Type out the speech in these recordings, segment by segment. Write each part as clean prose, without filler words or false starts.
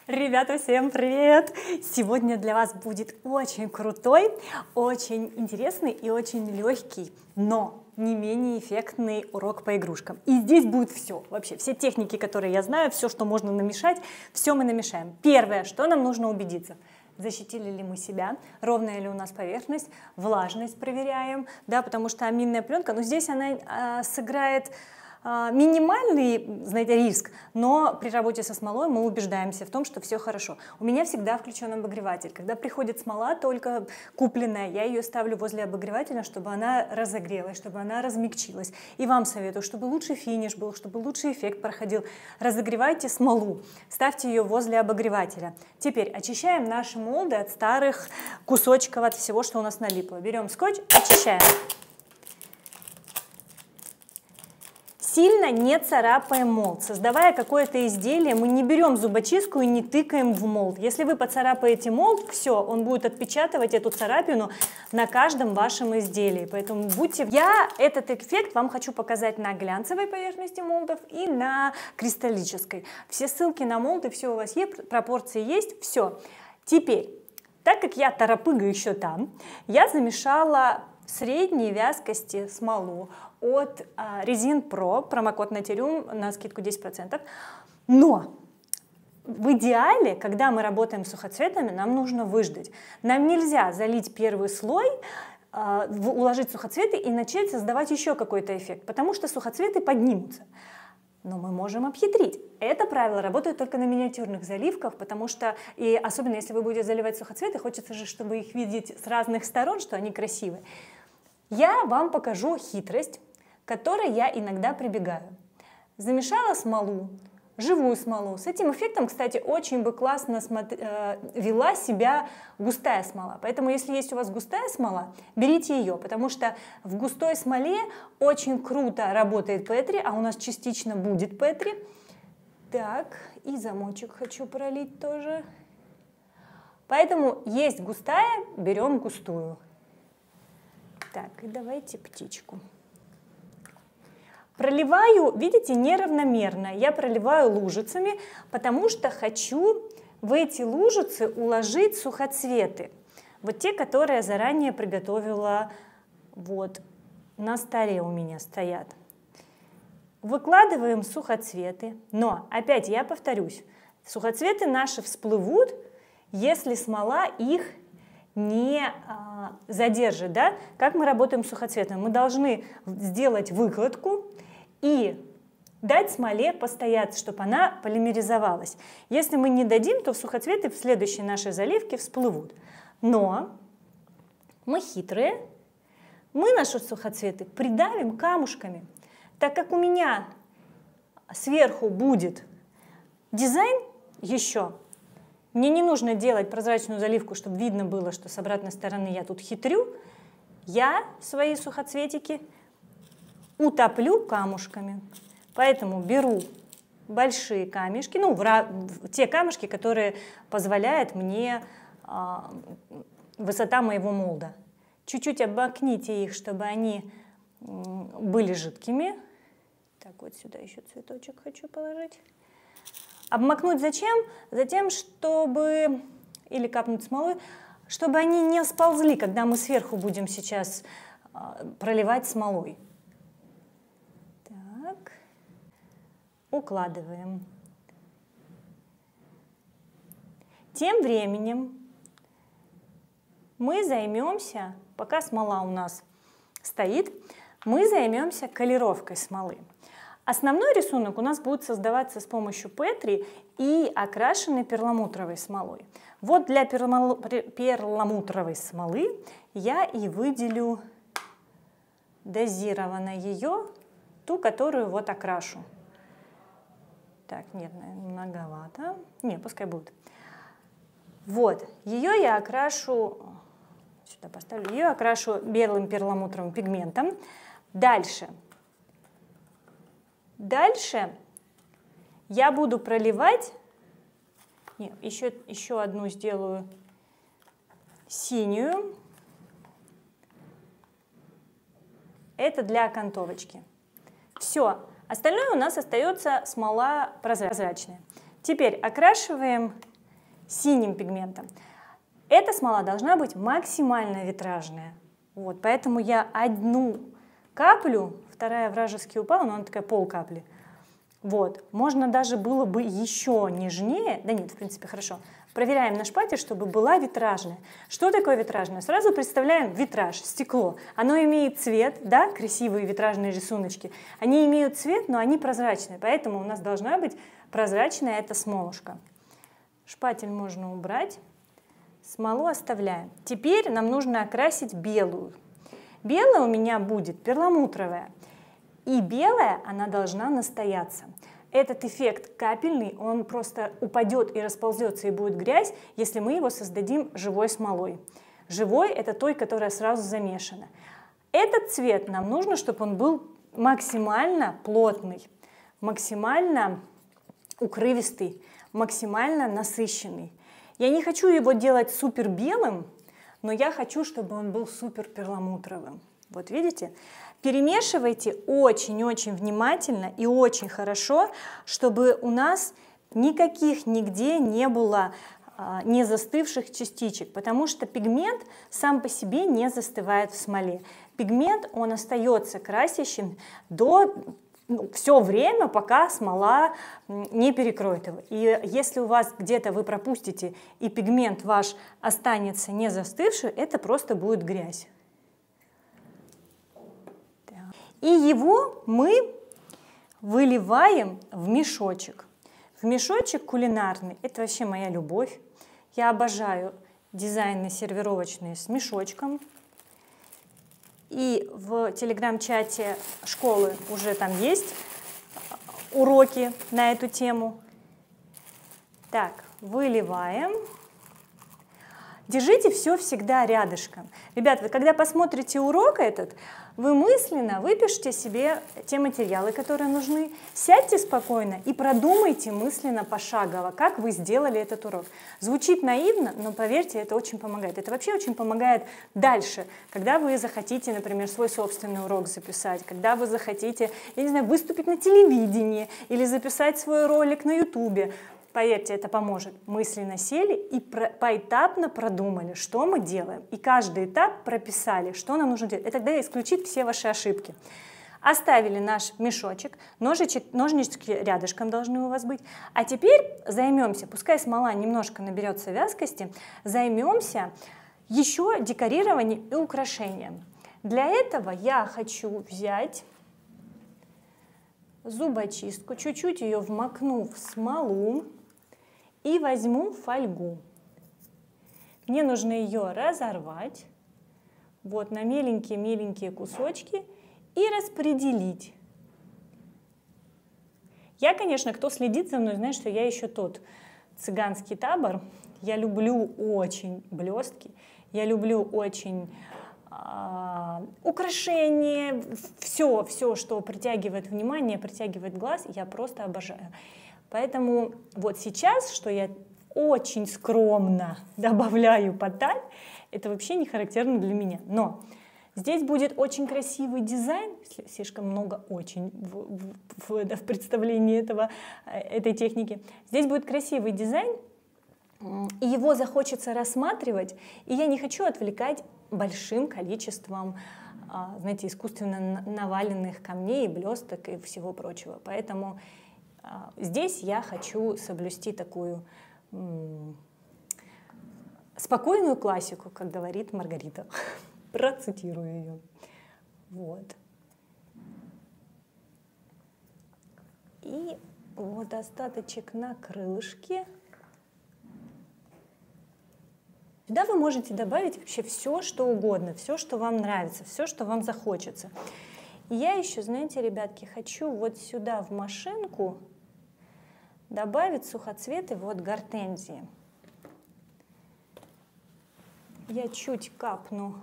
Ребята, всем привет! Сегодня для вас будет очень крутой, очень интересный и очень легкий, но не менее эффектный урок по игрушкам. И здесь будет все, вообще все техники, которые я знаю, все, что можно намешать, все мы намешаем. Первое, что нам нужно убедиться: защитили ли мы себя, ровная ли у нас поверхность, влажность проверяем, да, потому что аминная пленка, но здесь она сыграет минимальный, знаете, риск, но при работе со смолой мы убеждаемся в том, что все хорошо. У меня всегда включен обогреватель. Когда приходит смола, только купленная, я ее ставлю возле обогревателя, чтобы она разогрелась, чтобы она размягчилась. И вам советую, чтобы лучший финиш был, чтобы лучший эффект проходил. Разогревайте смолу, ставьте ее возле обогревателя. Теперь очищаем наши молды от старых кусочков, от всего, что у нас налипло. Берем скотч, очищаем. Сильно не царапаем молд. Создавая какое-то изделие, мы не берем зубочистку и не тыкаем в молд. Если вы поцарапаете молд, все, он будет отпечатывать эту царапину на каждом вашем изделии. Поэтому будьте... Я этот эффект вам хочу показать на глянцевой поверхности молдов и на кристаллической. Все ссылки на молды, все у вас есть, пропорции есть, все. Теперь, так как я торопыга еще там, я замешала средней вязкости смолу от Resin Pro, промокод Naterium на скидку 10%. Но в идеале, когда мы работаем с сухоцветами, нам нужно выждать. Нам нельзя залить первый слой, уложить сухоцветы и начать создавать еще какой-то эффект, потому что сухоцветы поднимутся. Но мы можем обхитрить. Это правило работает только на миниатюрных заливках, потому что, и особенно если вы будете заливать сухоцветы, хочется же, чтобы их видеть с разных сторон, что они красивые. Я вам покажу хитрость, к которой я иногда прибегаю. Замешала смолу, живую смолу. С этим эффектом, кстати, очень бы классно вела себя густая смола. Поэтому, если есть у вас густая смола, берите ее, потому что в густой смоле очень круто работает Петри, а у нас частично будет Петри. Так, и замочек хочу пролить тоже. Поэтому есть густая, берем густую. Так, и давайте птичку. Проливаю, видите, неравномерно. Я проливаю лужицами, потому что хочу в эти лужицы уложить сухоцветы. Вот те, которые я заранее приготовила, вот на столе у меня стоят. Выкладываем сухоцветы, но опять я повторюсь, сухоцветы наши всплывут, если смола их не задержит, да? Как мы работаем с сухоцветом? Мы должны сделать выкладку и дать смоле постояться, чтобы она полимеризовалась. Если мы не дадим, то сухоцветы в следующей нашей заливке всплывут. Но мы хитрые, мы наши сухоцветы придавим камушками. Так как у меня сверху будет дизайн еще, мне не нужно делать прозрачную заливку, чтобы видно было, что с обратной стороны я тут хитрю. Я свои сухоцветики утоплю камушками. Поэтому беру большие камешки, ну, те камешки, которые позволяют мне высота моего молда. Чуть-чуть обмакните их, чтобы они были жидкими. Так, вот сюда еще цветочек хочу положить. Обмакнуть зачем? Затем, чтобы, или капнуть смолой, чтобы они не сползли, когда мы сверху будем сейчас проливать смолой. Так, укладываем. Тем временем мы займемся, пока смола у нас стоит, мы займемся колеровкой смолы. Основной рисунок у нас будет создаваться с помощью Петри и окрашенной перламутровой смолой. Вот для перламутровой смолы я и выделю дозированно ее, ту, которую вот окрашу. Так, нет, многовато. Не, пускай будет. Вот, ее я окрашу, сюда поставлю, ее окрашу белым перламутровым пигментом. Дальше я буду проливать, нет, еще одну сделаю синюю. Это для окантовочки. Все, остальное у нас остается смола прозрачная. Теперь окрашиваем синим пигментом. Эта смола должна быть максимально витражная. Вот, поэтому я одну каплю, вторая вражески упала, но она такая полкапли. Вот, можно даже было бы еще нежнее, да нет, в принципе, хорошо. Проверяем на шпатель, чтобы была витражная. Что такое витражная? Сразу представляем витраж, стекло. Оно имеет цвет, да, красивые витражные рисуночки. Они имеют цвет, но они прозрачные, поэтому у нас должна быть прозрачная эта смолушка. Шпатель можно убрать, смолу оставляем. Теперь нам нужно окрасить белую. Белая у меня будет перламутровая. И белая, она должна настояться. Этот эффект капельный, он просто упадет и расползется, и будет грязь, если мы его создадим живой смолой. Живой – это той, которая сразу замешана. Этот цвет нам нужно, чтобы он был максимально плотный, максимально укрывистый, максимально насыщенный. Я не хочу его делать супер белым, но я хочу, чтобы он был супер перламутровым. Вот видите? Перемешивайте очень-очень внимательно и очень хорошо, чтобы у нас никаких нигде не было не застывших частичек, потому что пигмент сам по себе не застывает в смоле. Пигмент, он остается красящим до все время, пока смола не перекроет его. И если у вас где-то вы пропустите, и пигмент ваш останется не застывший, это просто будет грязь. И его мы выливаем в мешочек. В мешочек кулинарный. Это вообще моя любовь. Я обожаю дизайны сервировочные с мешочком. И в телеграм-чате школы уже там есть уроки на эту тему. Так, выливаем. Держите все всегда рядышком. Ребят, вы когда посмотрите урок этот, вы мысленно выпишите себе те материалы, которые нужны, сядьте спокойно и продумайте мысленно пошагово, как вы сделали этот урок. Звучит наивно, но поверьте, это очень помогает. Это вообще очень помогает дальше, когда вы захотите, например, свой собственный урок записать, когда вы захотите, я не знаю, выступить на телевидении или записать свой ролик на YouTube. Поверьте, это поможет. Мысленно сели и поэтапно продумали, что мы делаем. И каждый этап прописали, что нам нужно делать. И тогда исключит все ваши ошибки. Оставили наш мешочек, ножнички рядышком должны у вас быть. А теперь займемся, пускай смола немножко наберется вязкости, займемся еще декорированием и украшением. Для этого я хочу взять зубочистку, чуть-чуть ее вмакну в смолу и возьму фольгу. Мне нужно ее разорвать вот на меленькие-меленькие кусочки и распределить. Я, конечно, кто следит за мной, знает, что я еще тот цыганский табор. Я люблю очень блестки, я люблю очень украшения, все, что притягивает внимание, притягивает глаз, я просто обожаю. Поэтому вот сейчас, что я очень скромно добавляю поталь, это вообще не характерно для меня. Но здесь будет очень красивый дизайн, слишком много очень в представлении этой техники. Здесь будет красивый дизайн, и его захочется рассматривать, и я не хочу отвлекать большим количеством, знаете, искусственно наваленных камней, блесток и всего прочего. Поэтому здесь я хочу соблюсти такую спокойную классику, как говорит Маргарита. Процитирую ее. Вот. И вот остаточек на крылышке. Сюда вы можете добавить вообще все, что угодно, все, что вам нравится, все, что вам захочется. И я еще, знаете, ребятки, хочу вот сюда в машинку добавить сухоцветы вот гортензии. Я чуть капну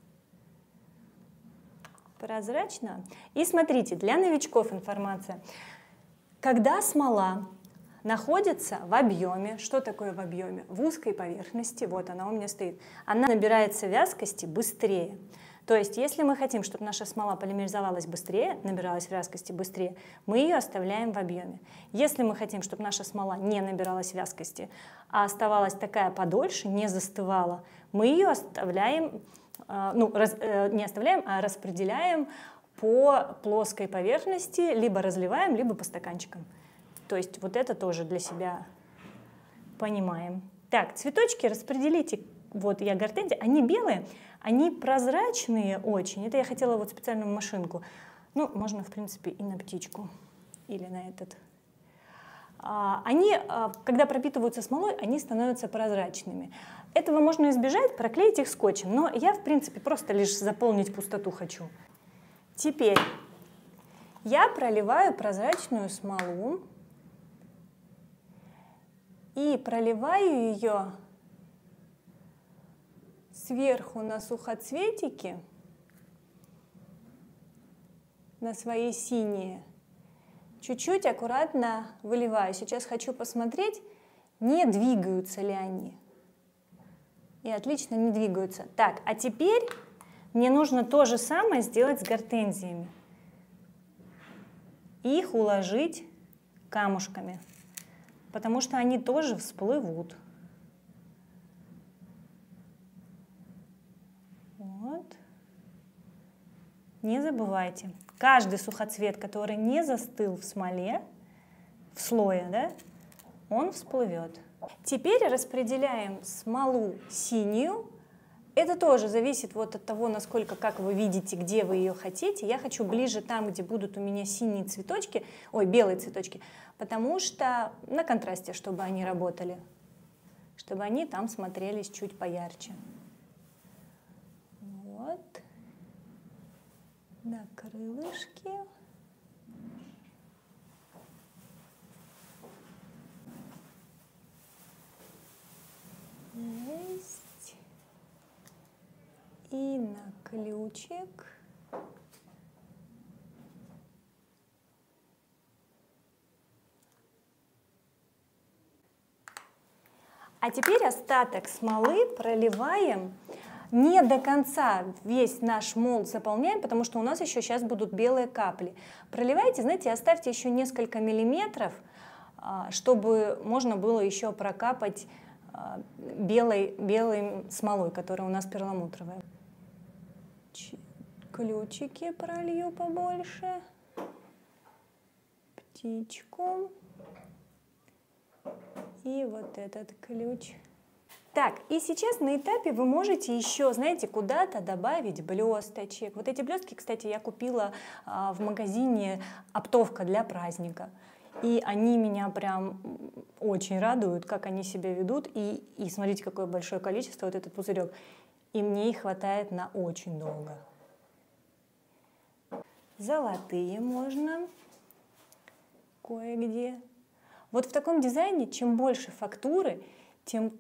прозрачно. И смотрите, для новичков информация. Когда смола находится в объеме, что такое в объеме? В узкой поверхности, вот она у меня стоит, она набирается вязкости быстрее. То есть, если мы хотим, чтобы наша смола полимеризовалась быстрее, набиралась вязкости быстрее, мы ее оставляем в объеме. Если мы хотим, чтобы наша смола не набиралась вязкости, а оставалась такая подольше, не застывала, мы ее оставляем, не оставляем, а распределяем по плоской поверхности, либо разливаем, либо по стаканчикам. То есть вот это тоже для себя понимаем. Так, цветочки распределите. Вот я гортензия, они белые, они прозрачные очень. Это я хотела вот специальную машинку. Ну, можно, в принципе, и на птичку или на этот. Они, когда пропитываются смолой, они становятся прозрачными. Этого можно избежать, проклеить их скотчем. Но я, в принципе, просто лишь заполнить пустоту хочу. Теперь я проливаю прозрачную смолу и проливаю ее сверху на сухоцветики, на свои синие. Чуть-чуть аккуратно выливаю. Сейчас хочу посмотреть, не двигаются ли они. И отлично не двигаются. Так, а теперь мне нужно то же самое сделать с гортензиями. Их уложить камушками, потому что они тоже всплывут. Вот. Не забывайте, каждый сухоцвет, который не застыл в смоле, в слое, да, он всплывет. Теперь распределяем смолу синюю. Это тоже зависит вот от того, насколько, как вы видите, где вы ее хотите. Я хочу ближе там, где будут у меня синие цветочки, ой, белые цветочки, потому что на контрасте, чтобы они работали, чтобы они там смотрелись чуть поярче. Вот. На крылышки. Есть. И на ключик. А теперь остаток смолы проливаем. Не до конца весь наш молд заполняем, потому что у нас еще сейчас будут белые капли. Проливайте, знаете, оставьте еще несколько миллиметров, чтобы можно было еще прокапать белой смолой, которая у нас перламутровая. Ключики пролью побольше. Птичку. И вот этот ключ. Так, и сейчас на этапе вы можете еще, знаете, куда-то добавить блесточек. Вот эти блестки, кстати, я купила в магазине «Оптовка для праздника». И они меня прям очень радуют, как они себя ведут. И смотрите, какое большое количество, вот этот пузырек. И мне их хватает на очень долго. Золотые можно кое-где. Вот в таком дизайне, чем больше фактуры, тем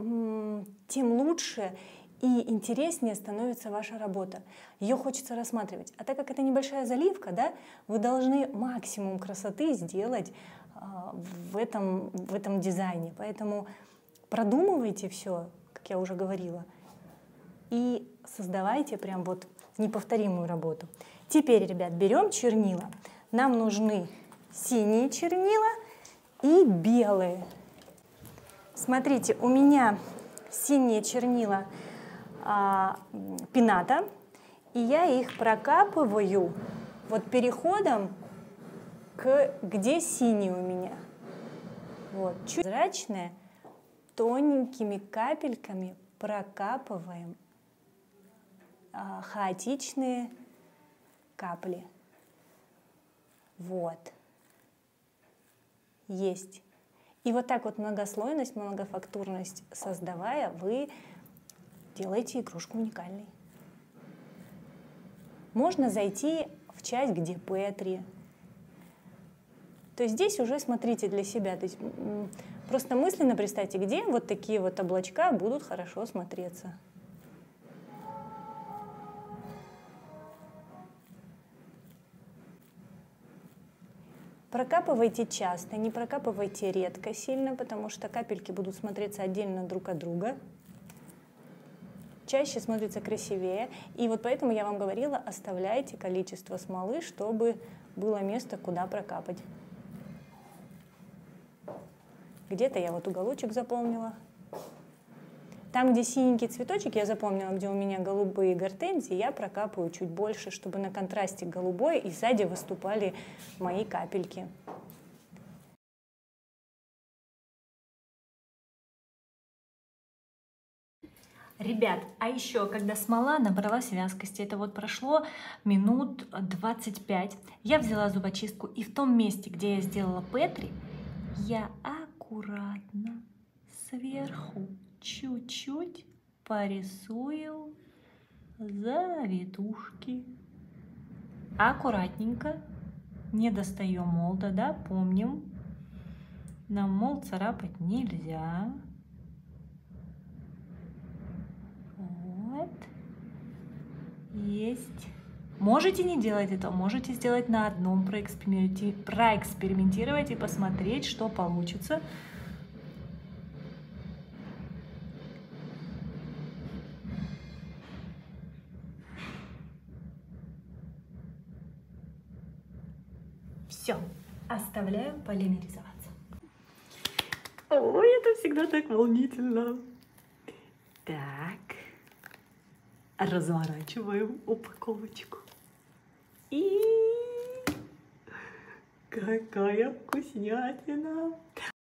лучше и интереснее становится ваша работа. Ее хочется рассматривать. А так как это небольшая заливка, да, вы должны максимум красоты сделать в этом дизайне. Поэтому продумывайте все, как я уже говорила, и создавайте прям вот неповторимую работу. Теперь, ребят, берем чернила. Нам нужны синие чернила и белые. Смотрите, у меня синие чернила пената, и я их прокапываю вот переходом где синий у меня. Вот, чуть прозрачное, тоненькими капельками прокапываем хаотичные капли. Вот. Есть. И вот так вот многослойность, многофактурность создавая, вы делаете игрушку уникальной. Можно зайти в часть, где Петри. То есть здесь уже смотрите для себя. То есть просто мысленно представьте, где вот такие вот облачка будут хорошо смотреться. Прокапывайте часто, не прокапывайте редко сильно, потому что капельки будут смотреться отдельно друг от друга. чаще смотрится красивее. И вот поэтому я вам говорила, оставляйте количество смолы, чтобы было место, куда прокапать. Где-то я вот уголочек заполнила. Там, где синенький цветочек, я запомнила, где у меня голубые гортензии, я прокапываю чуть больше, чтобы на контрасте голубой и сзади выступали мои капельки. Ребят, а еще, когда смола набралась вязкости, это вот прошло минут 25, я взяла зубочистку и в том месте, где я сделала Петри, я аккуратно сверху чуть-чуть порисую завитушки. Аккуратненько, не достаем молда, да, помним, нам молд царапать нельзя. Вот. Есть. Можете не делать это, можете сделать на одном, проэкспериментировать и посмотреть, что получится. Все, оставляем полимеризоваться. Ой, это всегда так волнительно. Так, разворачиваем упаковочку. И какая вкуснятина!